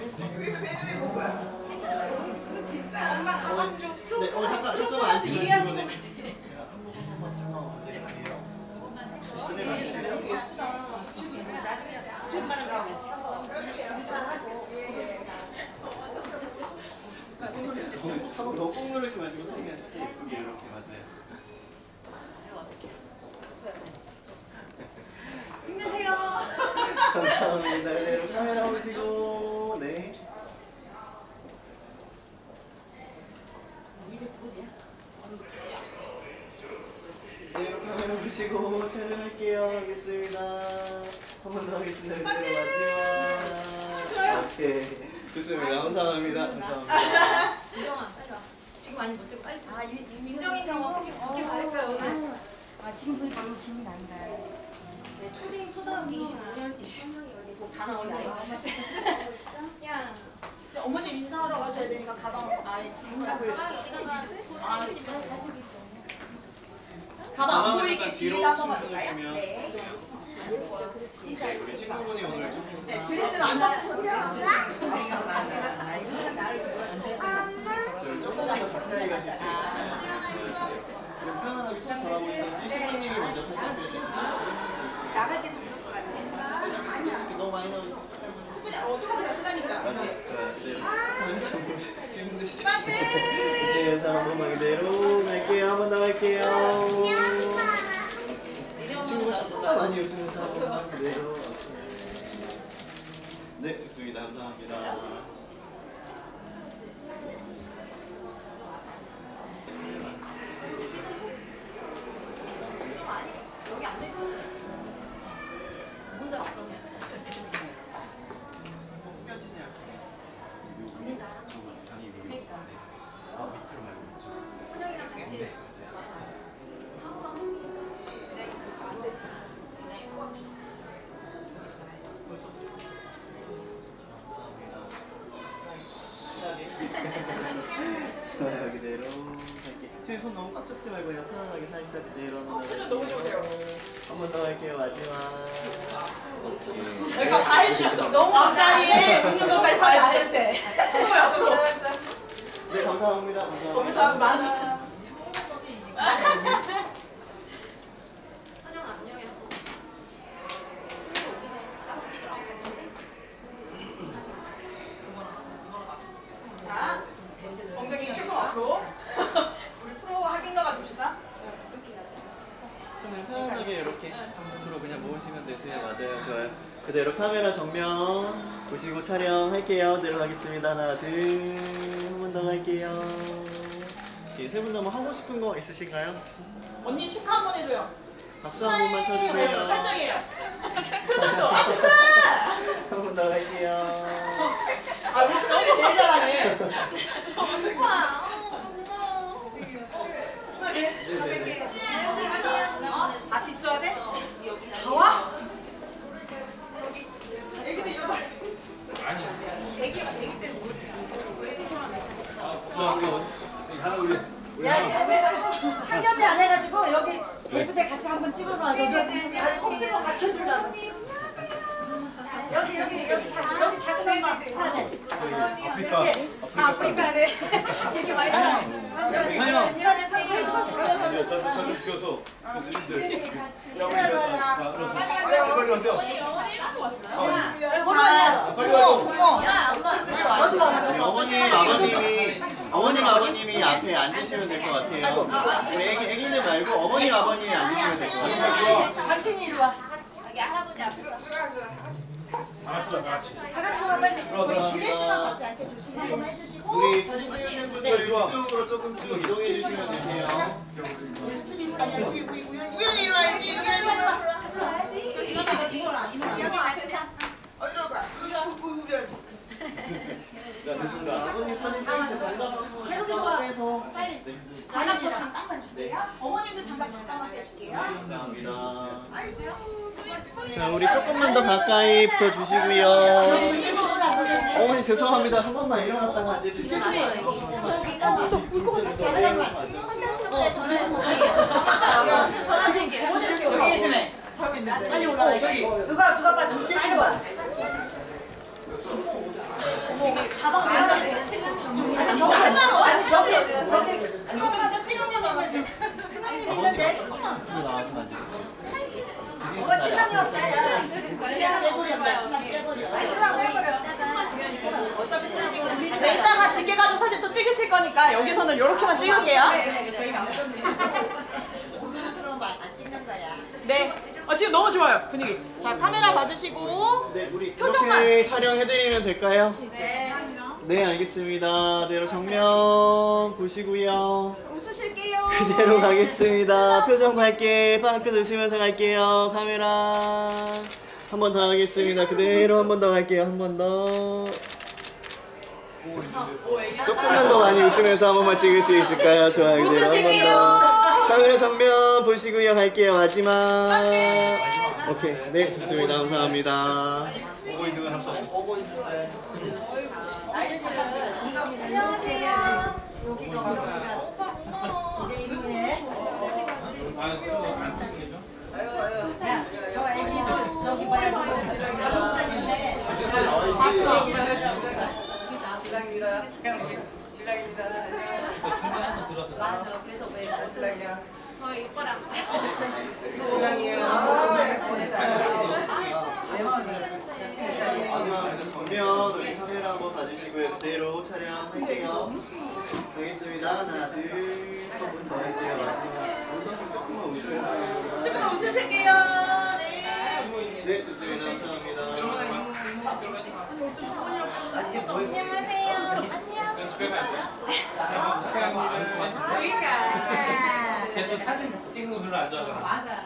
진짜 엄마 가방 좀. 네, 잠깐만 안 찍으시고 제가 한 번만 찍어 드릴게요. 한번 더 꾹 누르지 마시고 소리가 살짝 예쁘게 이렇게 맞아요. 힘내세요. 감사합니다. 그대로 카메라 보시고 네. 그대로 카메라 보시고 촬영할게요. 하겠습니다. 한 번 더 하겠습니다. 그대로 마지막. 오케이. 좋습니다. 감사합니다. 감사합니다. 민정아 빨리 와. 지금 아니 못 찍고 빨리 찍어. 아 민정이랑 어떻게 바를까요 오늘? 아 지금 보니까 너무 기분이 난다. 네 초딩 초등학교 25년 20명이 꼭 다 나오네요. 야 어머님 인사하러 가셔야 되니까 가방 아예 장갑을 가방 안 보이게 뒤에 한번 가볼까요? 네. 우리 친구분이 오늘 조금 드레스를 안 맞추셔도 저를 조금만 더 가까이 가실 수 있으세요? 편안하게 손 잡아보고 있는데 신부님이 먼저 탈퇴해 주세요. 나갈 때 좀 그럴 것 같아. 이렇게 너무 많이 나오니까 신부님 어떻게 하시다니까. 맞아. 좀 힘드시죠? 이제서 한 번만 그대로 갈게요. 한 번 더 갈게요. 친구가 조금만 많이 웃으면서 한 번만 그대로. 네, 좋습니다. 감사합니다. 여기 앉아 있어. 혼자 그러면. 뼈지지 않게. 언니 나랑 같이. 그러니까. 아, 밑으로 말고 이쪽. 현영이랑 같이. 네. 사고랑 네. 안 됐어. 신고 합시다. 좋아요. 그대로 갈게. 저희 손 너무 꽉 잡지 말고 그냥 편안하게 살짝 그대로 한번 더 표정 너무 좋으세요. 한번 더 할게요. 마지막. 여기가 다 해주셨어. 너무 앞자리에 웃는 것까지 다 해주셨어요. 프로 앞으로. 네, 감사합니다. 거기서 많은. 감사합니다. 선영아 안녕해. 친구 오기 전에 나랑 찍으라고 같이 자, 엉덩이 조금 앞으로. 우리 프로 확인가가 봅시다. 그러면 편안하게 이렇게 앞으로 그냥 모으시면 되세요. 맞아요. 좋아요. 그대로 카메라 정면 보시고 촬영할게요. 들어가겠습니다. 하나, 둘. 한 번 더 갈게요. 세 분 더 뭐 하고 싶은 거 있으신가요? 언니 축하 한번 해줘요. 박수 한 번만 쳐주세요. 설정이에요. 표정도. 한 번 더 갈게요. 아, 우리 신부님이 제일 잘하네. 와. 네네네. 다시 있어야 돼? 여기 다 와? 저기 애기도 이러다. 애기가 애기 때문에 모르지. 왜 소중하네. 야, 상견례 안 해가지고 여기 대부대 같이 한번 찍어놔. 꼭 찍어 갖춰주려고. 여기 작은 엄마 부산에. 아프리카네. 이렇게 많이 나와. 부산에 상견례. 저좀 비켜서 교수님들 빨리 오세요. 어머니 갖고 왔어요? 빨리 와요. 야 엄마. 어머님 아버님이 앞에 앉으시면 될 것 같아요. 우리 애기는 말고 어머님 아버님이 앉으시면 될 것 같아요. 당신이 이리 와. 여기 할아버지 앞에서. 다 같이 와 빨리. 감사합니다. 받지 않게 조심 한번 해주시고. 우리 사진 찍으실 분들 이쪽으로 조금 뒤로 이동해 주시면 되세요. 우리 우연히 와야지. 우연히 와. 같이 와야지. 여기 같이. 어디로 가? 우연. 됐습니다. 아버님 사진 찍을 때 장갑 한번 빼서. 빨리. 네. 장갑 저 잠깐만 주세요. 네. 어머님도 장갑 잠깐만 빼실게요. 감사합니다. 아이고. 자, 우리 조금만 더 가까이 붙어주시고요. 어머니 죄송합니다. 한 번만 일어났다가 앉아주시죠. 여기 계시네. 빨리 올라와. 저기. 누가 봐도 진짜 싫어. 그러면 여기서는 이렇게만 찍을게요. 저희 남편님. 오늘처럼 안 찍는 거야. 네. 지금 너무 좋아요 분위기. 자 카메라 봐주시고. 네, 우리 표정만. 이렇게 촬영해드리면 될까요? 네. 네, 알겠습니다. 그대로 정면 보시고요. 웃으실게요. 그대로 가겠습니다. 표정 밝게 빵끝 웃으면서 갈게요. 카메라 한 번 더 하겠습니다. 그대로 한 번 더 갈게요. 한 번 더. 조금만 더 많이 웃으면서 한 번만 찍을 수 있을까요? 좋아요. 그대로 한 번 더. 카메라 정면 보시고요. 갈게요. 마지막. 오케이. 네, 좋습니다. 감사합니다. 보고 있는 건 할 수 없어. 안녕하세요. 여기가 이제 이분이네. 야, 저 애기도 저기 봐요. 가족사인데 봤어. 저희 오빠랑 마지막 정면 우리 카메라 한번 봐주시고요. 그대로 촬영할게요. 가겠습니다. 하나, 둘, 한 번 더 할게요. 마지막. 우선 조금만 웃으면서. 조금 웃으실게요. 네. 네, 좋습니다. 감사합니다. 안녕하세요. 찍는 거 별로 안 좋아하잖아. 맞아.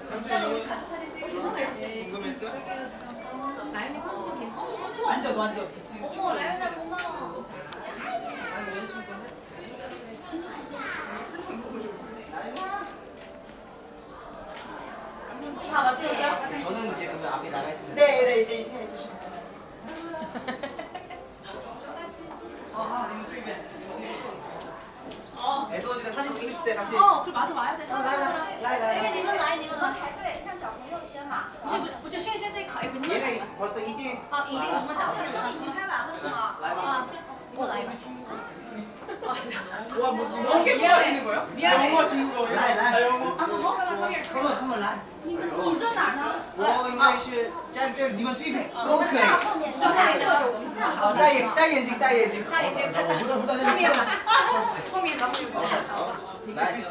궁금했어? 나연이 평소 괜찮아? 완전 완전. 어머 라연아 고마워. 다 맞추셨어요? 저는 이제 그러면 앞에 나가 있습니다. 네, 이제 인사해 주시면 돼요. 님 수입에. 에드워드가 사진 찍으실 때 같이. 그 맞아 와야 돼. 你们来，你们来排队，让小朋友先嘛。 不就先这考一个你们 얘네 벌써 이제 啊，已经我们讲了， 已经拍完了是吗？ 啊，我来吧。 와, 뭐 지금 이렇게 이해하시는 거예요? 영어, 중국어요? 네, 네. 아, 영어. 哥们来， 你坐哪儿呢？ 我应该是站这儿，你们随便都可以。 后面，就哪一个？ 好，戴眼镜，戴眼镜。 戴眼镜我不到这里。 后面咱们就来，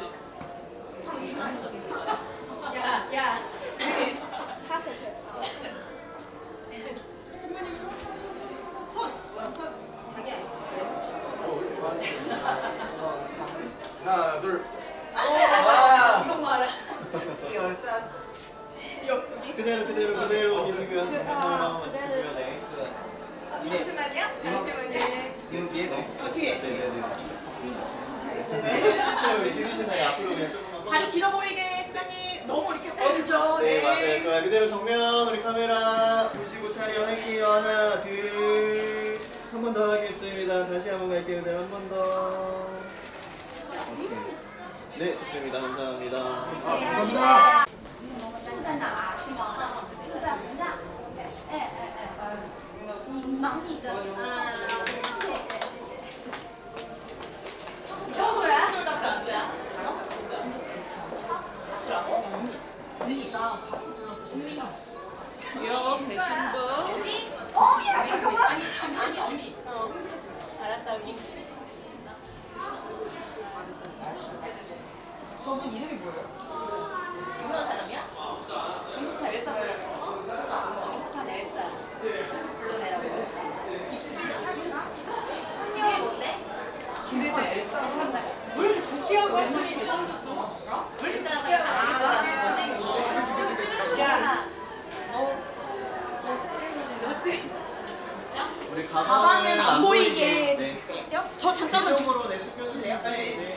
呀， 하나, 둘. 와, 너무 알아. 一二三。 그대로 계시고요. 카메라 한번 봐주시고요. 네. 잠시만요. 얘도. 뒤에. 네네네. 네. 우리 디디시나요? 앞으로 그냥 조금만. 다리 길어 보이게 시간이 너무 이렇게. 그죠? 네, 맞아요. 좋아요. 그대로 정면 우리 카메라 보시고 촬영할게요. 하나, 둘. 한 번 더 하겠습니다. 다시 한 번 갈게요. 그대로 한 번 더. 오케이. 네, 좋습니다. 감사합니다. 감사합니다. 住在哪儿？是吗？住在湖南。哎，你忙你的啊。谢谢。 이 정도야? 같지 않으세요? 가수라고? 나 가수 들어서 신민아. 이렇게 신부. 야 잠깐만. 아니 언니. 알았다 언니. 저분 이름이 뭐예요? 유명한 사람이야? 중국파 엘사 불렀어. 중국파 엘사. 불러내라고. 입술 하지마. 이게 뭔데? 중대 때 엘사 한다. 왜 이렇게 부피하고 한 소리 왜 이렇게 사람이 다 알더라는 거지? 야. 우리 가방은 안 보이게 해주실게요. 저 잠깐만 이쪽으로 네, 숙여주실래요? 네.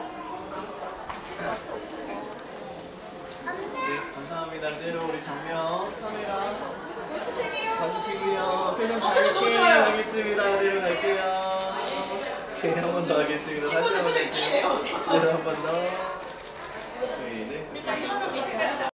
네, 감사합니다. 그대로 우리 정면 카메라 웃으실게요. 봐주시고요. 표정 표정 너무 밝게 좋아요. 하겠습니다. 그대로 갈게요. 오케이, 한 번 더 하겠습니다. 다시 친구들 한번 표정이 갈게요. 찐해요. 그대로 한 번 더. 네, 네, 좋습니다.